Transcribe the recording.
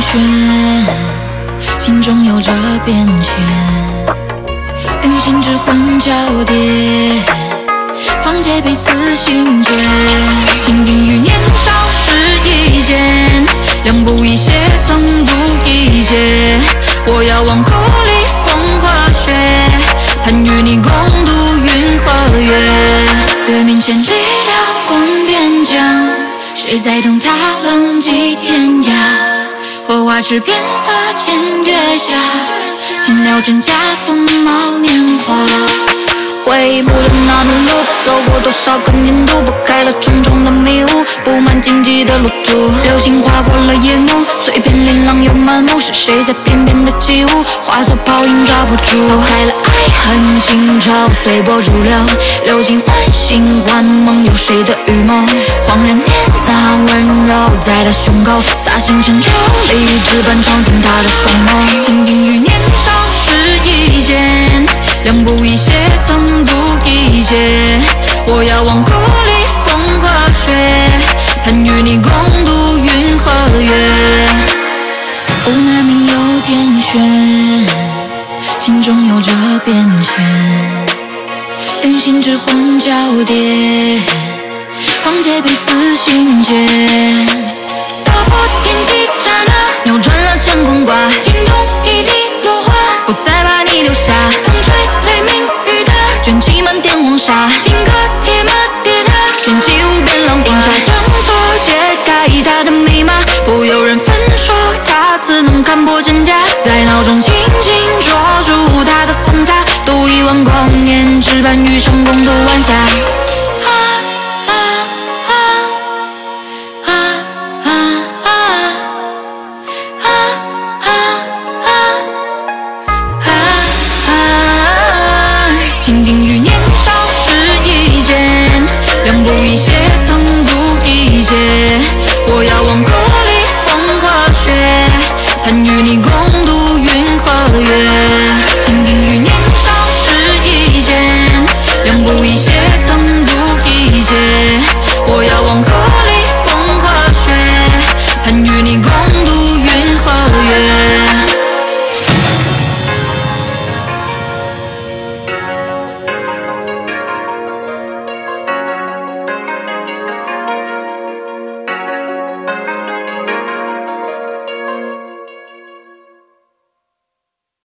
旋，心中有着变迁，与心之魂交叠，放借彼此心结，情定于年少时一见，两不疑写曾不一劫。我遥望故里风和雪，盼与你共度云和月。月明千里遥望边疆，谁在等他浪迹天涯？荷花池边花前月下，轻描真假风貌年华。回忆不了那段路，走过多少个年度，拨开了重重的迷雾，布满荆棘的路途。流星划过了夜幕，碎片琳琅又满目，是谁在翩翩的起舞？化作泡影抓不住，抛开了爱恨情仇，随波逐流，流尽唤醒幻梦，有谁的预谋？恍然间那温柔在他胸口，洒星辰有力，纸般闯进他的双眸。情定于年少时一见，两不疑写曾不一劫。我遥望故里风和雪，盼与你共度云和月。无奈命有天选，心中有着变迁，与心之魂交叠，放借彼此心结。打破天际刹那，扭转了乾坤卦，惊动一地落花，不再把你留下。风吹雷鸣雨打，卷起漫天黄沙，金戈铁马跌踏，掀起无边浪花。定下将错解开他的密码，不有人分说他自能看破真假。